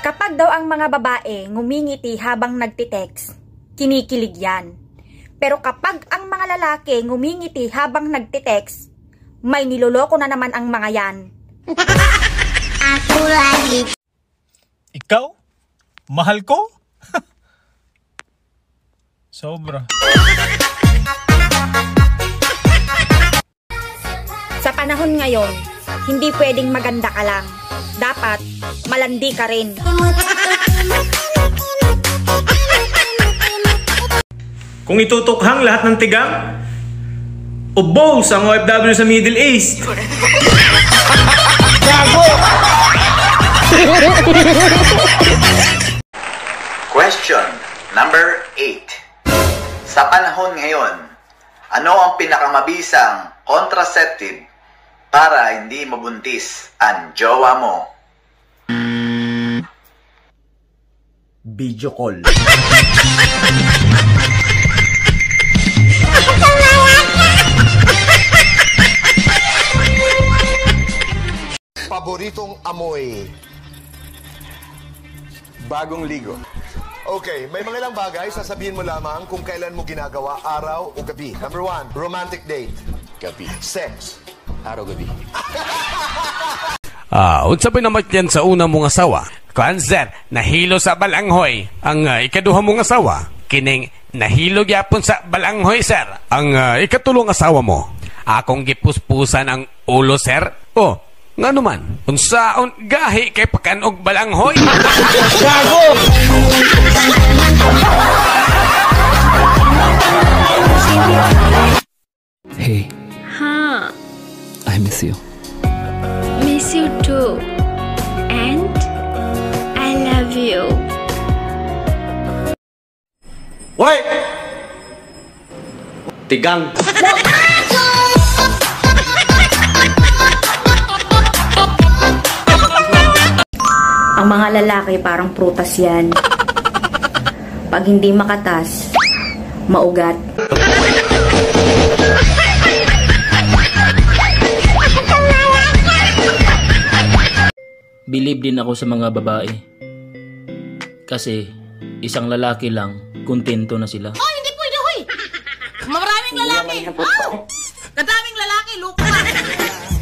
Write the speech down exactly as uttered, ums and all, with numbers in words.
Kapag daw ang mga babae ngumingiti habang nagtitext, kinikilig yan. Pero kapag ang mga lalaki ngumingiti habang nagtitext, may niloloko na naman ang mga yan. Ako lagi. Ikaw? Mahal ko? Sobra. Sa panahon ngayon, hindi pwedeng maganda ka lang. Dapat malandi ka rin. Kung itutukhang lahat ng tigang, ubos ang O F W sa Middle East. Question number eight. Sa panahon ngayon, ano ang pinakamabisang contraceptive para hindi mabuntis ang jowa mo? Video call. Paboritong amoy. Bagong ligo. Okay, may mga ilang bagay, sasabihin mo lamang kung kailan mo ginagawa, araw o gabi. Number one, romantic date. Gabi. Sex. Araw-gabi. Ah, unsa ba naman yan sa una mong asawa? Kanser, nahilo sa balanghoy. Ang uh, ikaduha mong asawa, kining nahilo gyapon sa balanghoy, sir. Ang uh, ikatulong asawa mo, akong gipuspusan ang ulo, sir. Oh, nga naman, unsaon gahi kay pakanog balanghoy? Gago! Hey. Huh. I miss you. Miss you too. And I love you. Hoy! Tigang. Ang mga lalaki parang prutas yan. Pag hindi makatas, maugat. Believe din ako sa mga babae. Kasi isang lalaki lang, kontento na sila. Oh, hindi pwede, hoy! Maraming lalaki! Oh! Kadaming lalaki, lupa!